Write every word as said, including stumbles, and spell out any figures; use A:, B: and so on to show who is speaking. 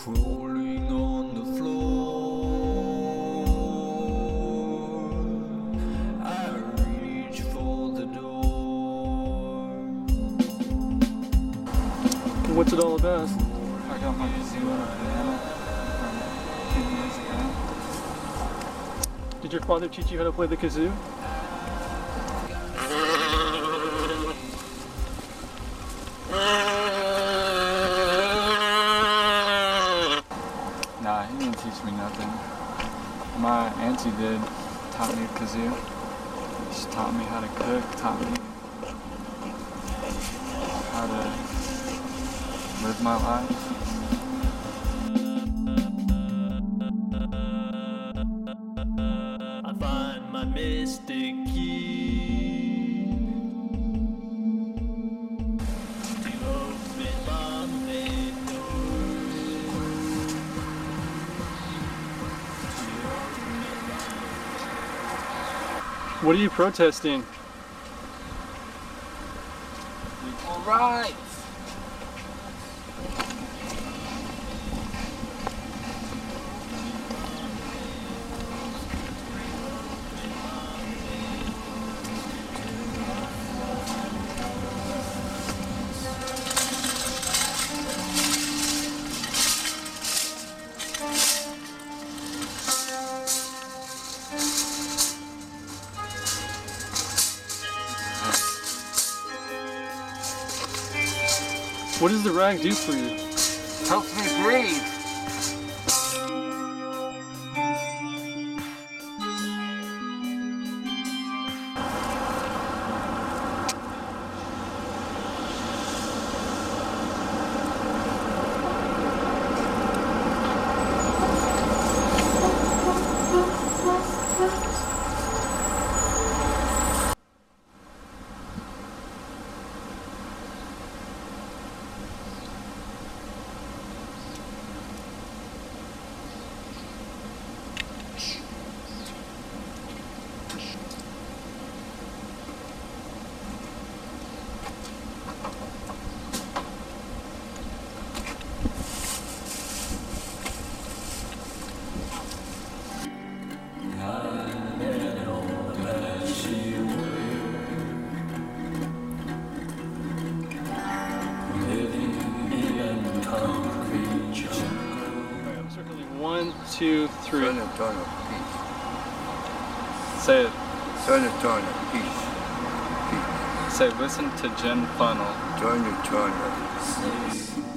A: crawling on the floor. I reach for the door.
B: What's it all about?
C: I got my kazoo out of Atlanta from ten years ago.
B: Did your father teach you how to play the kazoo?
C: Nah, he didn't teach me nothing. My auntie did, taught me kazoo. She taught me how to cook, taught me how to live my life.
A: I find my mystic key to open my main door.
B: What are you protesting?
C: Equal rights!
B: What does the rag do for you?
C: Helps me breathe.
B: One, two, three.
D: Sonatone of peace.
B: Say it.
D: Sonatone of peace. Peace.
B: Say, listen to Djinn Funnel.
D: Sonatone of peace.